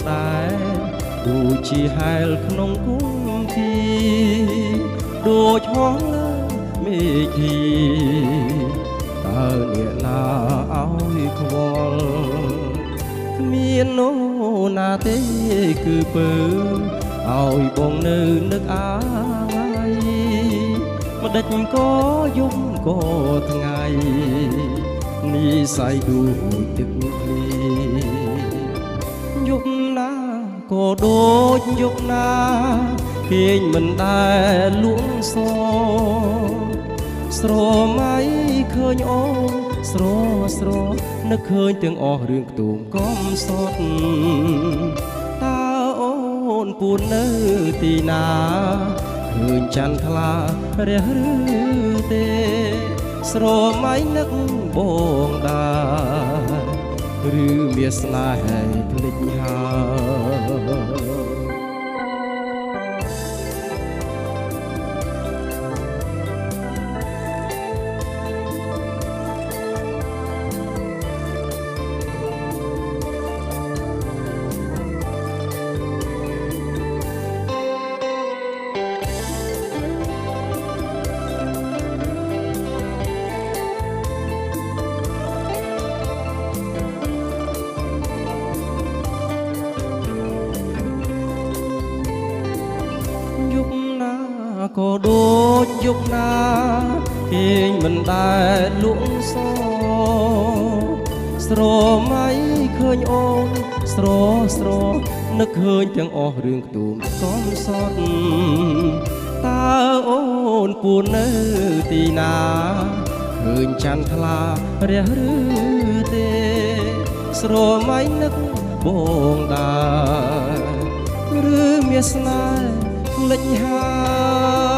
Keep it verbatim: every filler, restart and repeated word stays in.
ដែរដូចជាហែលក្នុងគុំធីដូចហងលើមេឃីតើអ្នកណាឲ្យខ្វល់គ្មាននោណាទេគឺពើឲ្យបងនៅនឹកអាយម្ដេចក៏យំក៏ថ្ងៃនិស័យដូចទឹកភ្លៀងយប់ណាក៏ដូចយប់ណាគេងមិនដែលលួងសស្រមៃឃើញអូនស្រស្រនឹកឃើញទាំងអស់រឿងខ្ទូមកំសត់តើអូនពូននៅទីណាឃើញច័ន្ទថ្លារះឬទេស្រមៃនឹកបងដែរឬមានស្នេហ៍ភ្លេចហើយក៏ដូចយប់ណាគេងមិនដែលលួងសស្រមៃឃើញអូនស្រស្រនឹកឃើញទាំងអស់រឿងខ្ទូមកំសត់តើអូនពូននៅទីណាឃើញច័ន្ទថ្លារះឬទេស្រមៃនឹកបងដែរឬមានស្នេហ៍ភ្លេចហើយ